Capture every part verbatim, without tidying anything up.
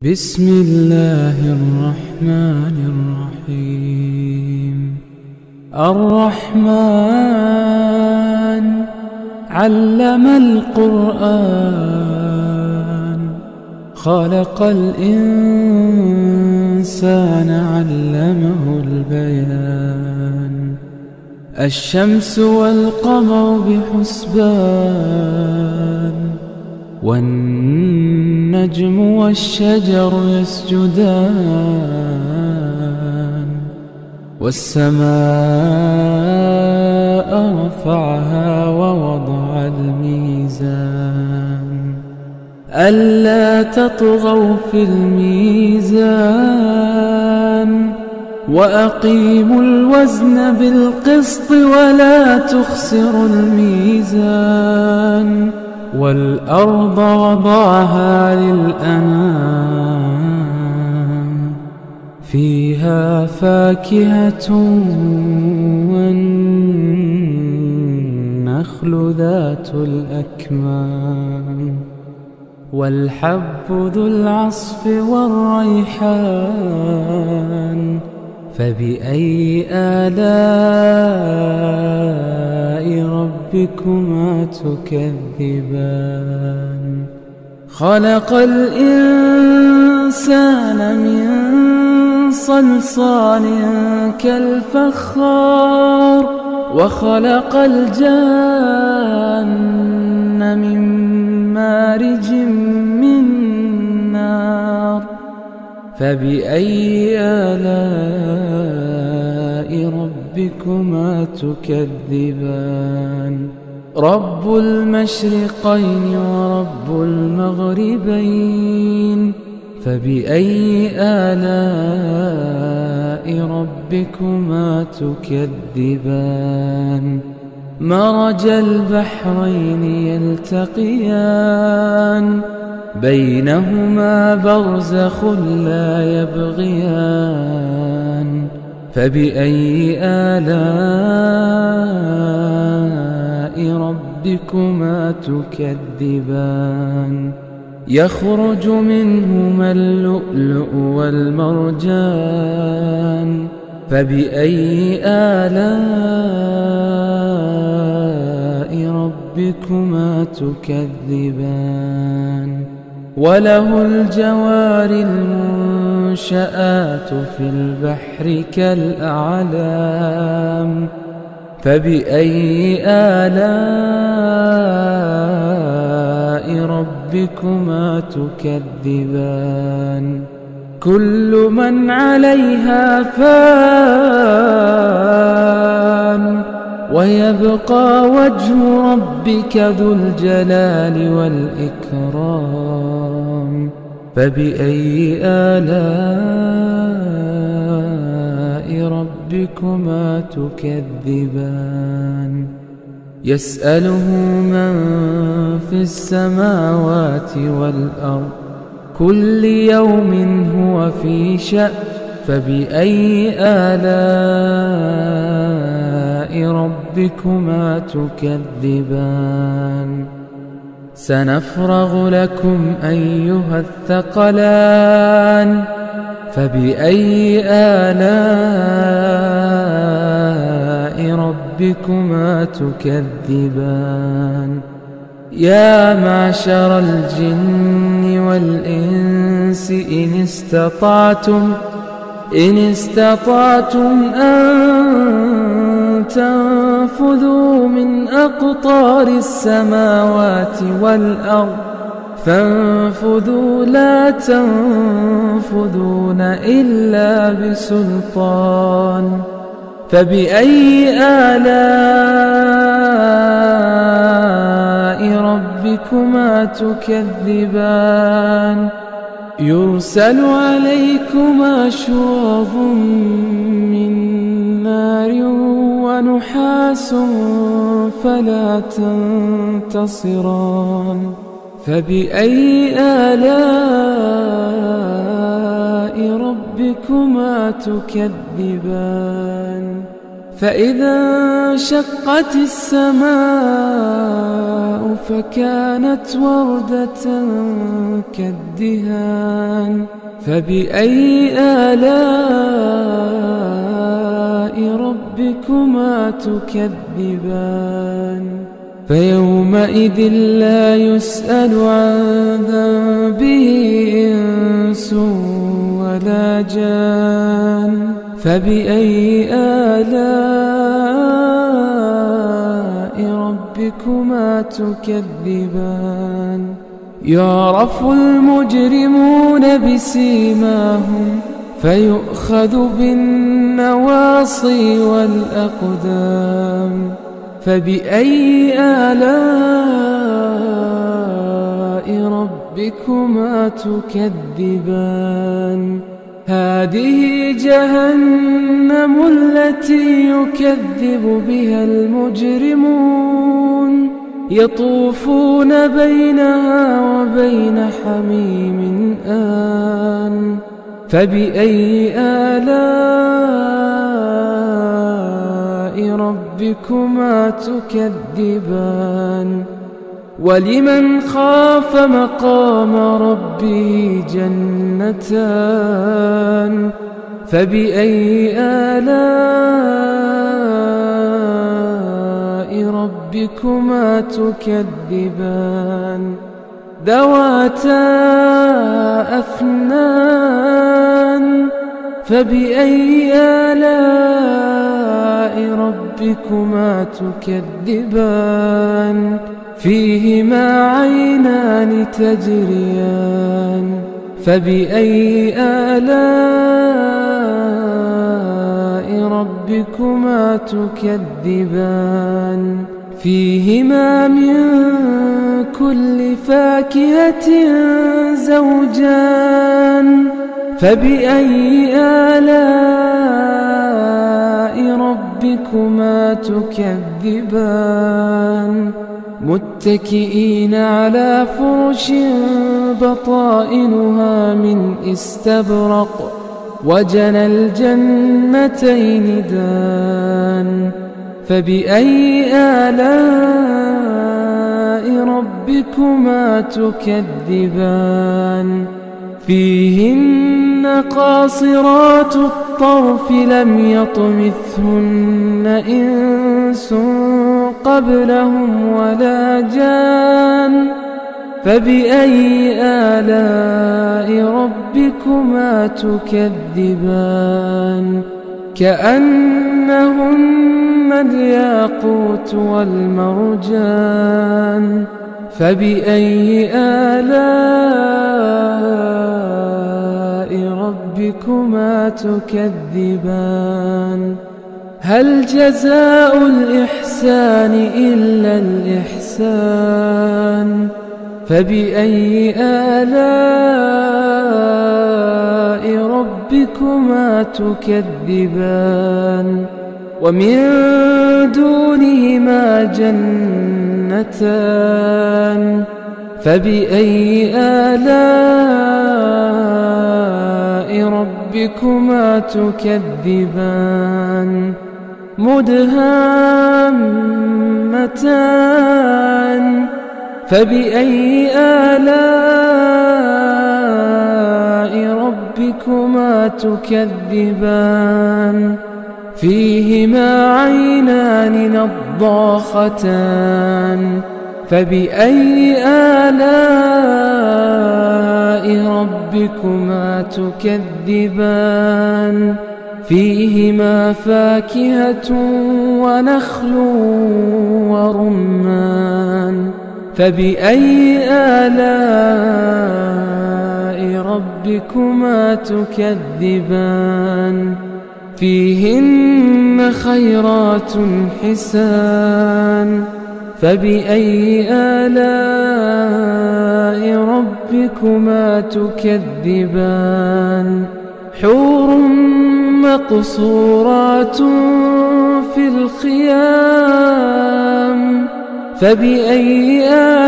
بسم الله الرحمن الرحيم. الرحمن علم القرآن، خلق الإنسان علمه البيان. الشمس والقمر بحسبان، والنجم والشجر يسجدان. والسماء رفعها ووضع الميزان، ألا تطغوا في الميزان. وأقيموا الوزن بالقسط ولا تخسروا الميزان. والأرض وضعها للأنام، فيها فاكهة والنخل ذات الأكمام، والحب ذو العصف والريحان. فبأي آلاء ربكما تكذبان؟ خلق الإنسان من صلصال كالفخار، وخلق الجان من مارج من نار. فبأي آلاء ربكما تكذبان؟ رب المشرقين ورب المغربين. فبأي آلاء ربكما تكذبان؟ مرج البحرين يلتقيان، بينهما برزخ لا يبغيان. فبأي آلاء ربكما تكذبان؟ يخرج منهما اللؤلؤ والمرجان. فبأي آلاء ربكما تكذبان؟ وله الجوار المنشآت في البحر كالأعلام. فبأي آلاء ربكما تكذبان؟ كل من عليها فان، ويبقى وجه ربك ذو الجلال والإكرام. فبأي آلاء ربكما تكذبان؟ يسأله من في السماوات والأرض، كل يوم هو في شأن. فبأي آلاء ربكما تكذبان؟ سنفرغ لكم أيها الثقلان. فبأي آلاء ربكما تكذبان؟ يا معشر الجن والإنس إن استطعتم إن استطعتم أن تنفذوا من أقطار السماوات والأرض فانفذوا، لا تنفذون إلا بسلطان. فبأي آلاء ربكما تكذبان؟ يرسل عليكما شواظ من نار ونحاس فلا تنتصران. فبأي آلاء ربكما تكذبان؟ فإذا انشقت السماء فكانت وردة كالدهان فبأي آلاء ربكما تكذبان فيومئذ لا يسأل عن ذنبه إنس ولا جان فبأي آلاء ربكما تكذبان يعرف المجرمون بسيماهم فيؤخذ بالنواصي والأقدام فبأي آلاء ربكما تكذبان هذه جهنم التي يكذب بها المجرمون يطوفون بينها وبين حميم آن فبأي آلاء ربكما تكذبان ولمن خاف مقام ربه جنتان فبأي آلاء ربكما تكذبان ذواتا أفنان فبأي آلاء ربكما تكذبان فيهما عينان تجريان فبأي آلاء ربكما تكذبان فيهما من كل فاكهة زوجان فبأي آلاء ربكما تكذبان متكئين على فرش بطائنها من استبرق وجنى الجنتين دان فبأي آلاء ربكما تكذبان فيهن قاصرات الطرف لم يطمثهن إنس قبلهم ولا جان فبأي آلاء ربكما تكذبان كأنهن الياقوت والمرجان فبأي آلاء ربكما تكذبان هل جزاء الإحسان إلا الإحسان فبأي آلاء ربكما تكذبان ومن دونهما جنتان فبأي آلاء ربكما تكذبان مدهامتان فبأي آلاء ربكما تكذبان فيهما عينان نضاختان فبأي آلاء ربكما تكذبان فيهما فاكهة ونخل ورمان فبأي آلاء ربكما تكذبان فيهن خيرات حسان فبأي آلاء ربكما تكذبان حور مقصورات في الخيام فبأي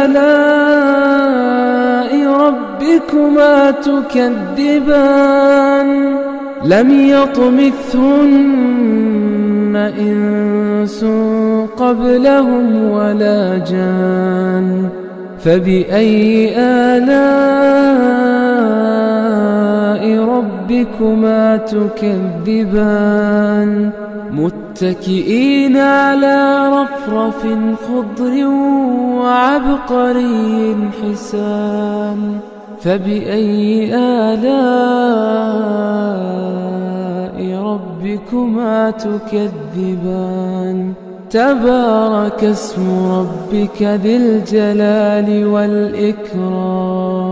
آلاء ربكما تكذبان لم يطمثهن إنس قبلهم ولا جان فبأي آلاء ربكما تكذبان متكئين على رفرف خضر وعبقري حسان فبأي آلاء ربكما تكذبان تبارك اسم ربك ذي الجلال والإكرام